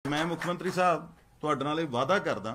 मैं मुख मंत्री साहब तुहाडे नाल वादा करदा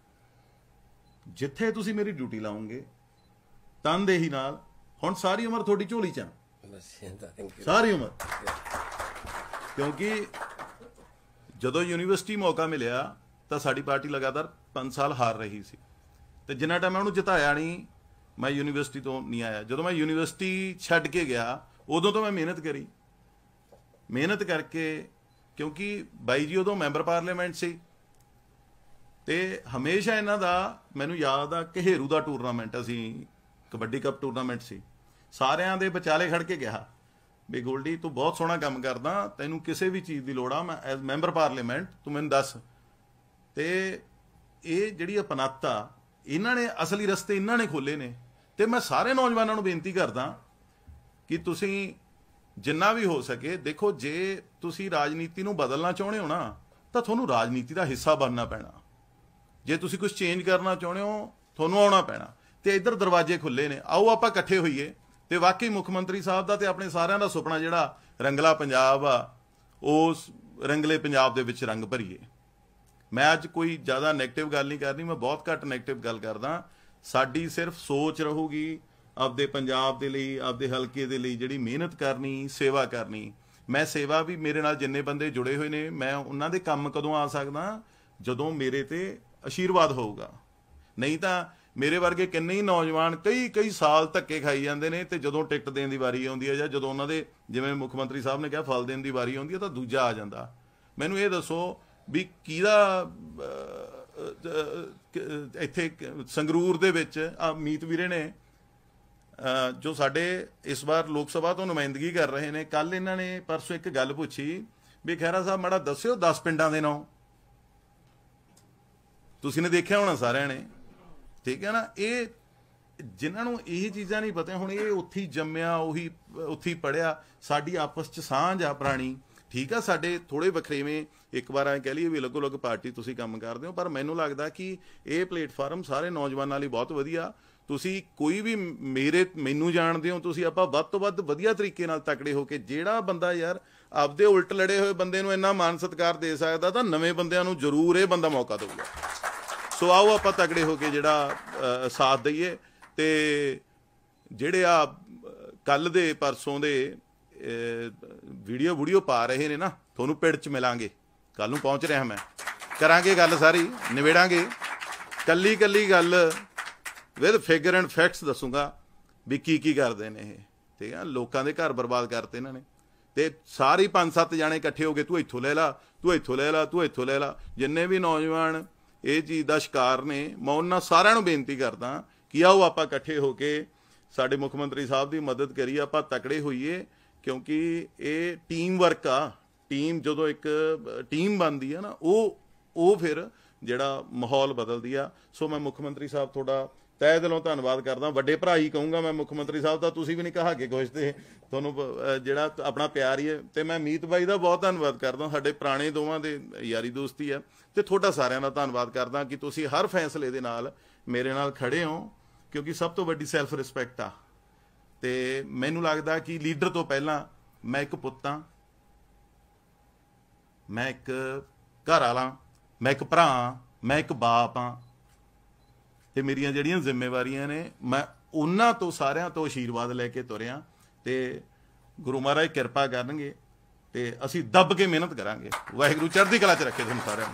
जिथे तुसी मेरी ड्यूटी लाओगे तनदेही नाल हुण सारी उम्र थोड़ी झोली च सारी उम्र क्योंकि जदों यूनीवर्सिटी मौका मिलिया तो साडी पार्टी लगातार 5 साल हार रही सी ते जिन्ना टाइम मैं उन्होंने जिताया नहीं मैं यूनीवर्सिटी तो नहीं आया। जो मैं यूनीवर्सिटी छड्ड के गया उदों तो मैं मेहनत करके क्योंकि बाई जी उदों मैंबर पार्लीमेंट सी ते हमेशा इन्हां दा मैनूं याद आ कहेरू दा टूरनामेंट असीं कबड्डी कप टूरनामेंट सी सारियां दे विचाले खड़ के कहा भी गोल्डी तू बहुत सोहना काम करदा तैनूं किसी भी चीज़ की लोड़ आ मैं एज मैंबर पार्लीमेंट तू मैनूं दस ते ये जिहड़ी अपनाता इन्हां ने असली रस्ते इन्हां ने खोले ने ते मैं सारे नौजवानों नूं बेनती करदा कि तुसीं जिन्ना भी हो सके देखो जे तुसीं राजनीति नूं बदलना चाहुंदे हो ना तो तुहानूं राजनीति का हिस्सा बनना पैना जे तुसीं कुछ चेंज करना चाहुंदे हो तुहानूं आउणा पैना ते इधर दरवाजे खुले ने आओ आपां इकट्ठे होईए ते वाकई मुख मंत्री साहब दा ते अपने सारिआं दा सुपना जिहड़ा रंगला पंजाब आ उस रंगले पंजाब दे विच रंग भरीए। मैं अज कोई ज़्यादा नैगेटिव गल नहीं करनी मैं बहुत घੱਟ नैगेटिव गल करदा साडी सिर्फ सोच रहूगी आपदे पंजाब दे लई आपदे हलके दे लई जिहड़ी मेहनत करनी सेवा करनी। मैं सेवा भी मेरे नाल जिन्ने बंदे जुड़े हुए ने मैं उन्हां दे काम कदों आ सकदा जदों मेरे ते आशीर्वाद होऊगा नहीं तां मेरे वर्गे किन्ने ही नौजवान कई साल धक्के खाई जाते हैं तो जदों टिकट देने की वारी आउंदी है जां जदों उन्हां दे जिवें मुख मंत्री साहब ने कहा फल देने की वारी आउंदी है तो दूजा आ जाता। मैनूं ये दसो भी किहदा इत्थे संगरूर दे विच मीत वीरे ने जो साडे इस बार लोक सभा तो नुमाइंदगी कर रहे हैं कल इन्हां ने परसों एक गल पुछी भी खैरा साहब माड़ा दस्सिओ 10 पिंडां दे नाम तुसीं ने देखिया होना सारिआं ने ठीक है ना। ये जिन्होंने यही चीज़ां नहीं पता हुण ये उत्थे ही जम्मिया उही उत्थे ही पढ़िया साडी आपस च सांझ आ पुरानी ठीक है साडे थोड़े वखरेवें एक बार कह लीए भी अलग अलग पार्टी तुसीं काम करदे हो पर मैनूं लगदा कि ये प्लेटफार्म सारे नौजवानों लई बहुत वधिया तुसीं कोई भी मैनूं जाणदे हो तुसीं आपां वध तों वध वधिया तरीके नाल तकड़े हो के जिहड़ा बंदा यार आपदे उल्ट लड़े हुए बंदे नूं इन्ना मान सत्कार दे सकदा तां नवें बंदिआं नूं जरूर ये बंदा मौका देऊगा। सो आओ आप तगड़े होके जिहड़ा साथ दईए ते जिहड़े आ कल दे परसों दे वीडियो पा रहे ने ना तुहानूं पिंड च मिलांगे कल नूं पहुँच रहा मैं करांगे गल सारी निबेड़ांगे कल्ली गल विद फिगर एंड फैक्ट्स दसूंगा भी की करते हैं ये ठीक है। लोगों के घर बर्बाद करते इन्होंने ते सारी 5-7 जाने इकट्ठे हो गए तू इत्थों ले ला तू इत्थों ले ला तू इत्थों ले ला जिन्ने भी नौजवान ये चीज़ का शिकार ने मैं उन्होंने सारिआं नूं बेनती करदा कि आओ आप इकट्ठे होके साडे मुख मंत्री साहब की मदद करिए आप तकड़े होइए क्योंकि ये टीम वर्क आ टीम जदों एक टीम बनती है ना वो फिर जिहड़ा माहौल बदलदी आ। सो मैं मुख मंत्री साहब थोड़ा तय दिलों धन्नवाद करदा वड्डे भरा ही कहूँगा मैं मुख मंत्री साहब का तुसीं भी नहीं कहा के कुछ ते तुहानूं जिहड़ा अपना प्यार ही है ते मैं मीत बाई का बहुत धन्नवाद करदा साडे पुराने दोवां दे यारी दोस्ती है ते थोड़ा सारिआं दा धन्नवाद करदा कि तुसीं हर फैसले दे नाल मेरे नाल खड़े हो क्योंकि सब तो वड्डी सैल्फ रिस्पैक्ट आ ते मैनूं लगदा कि लीडर तो पहलां मैं एक पुत्त हां मैं एक घर वाला मैं एक भरा मैं एक बाप हाँ ते मेरियां जिहड़ियां जिम्मेवारियां ने मैं उन्हां तो सारिआं तो आशीर्वाद लैके तुरिया ते गुरु महाराज किरपा करनगे ते असीं दब के मेहनत करांगे। वाहिगुरू चढ़दी कला च रखे तुहानूं सारिआं।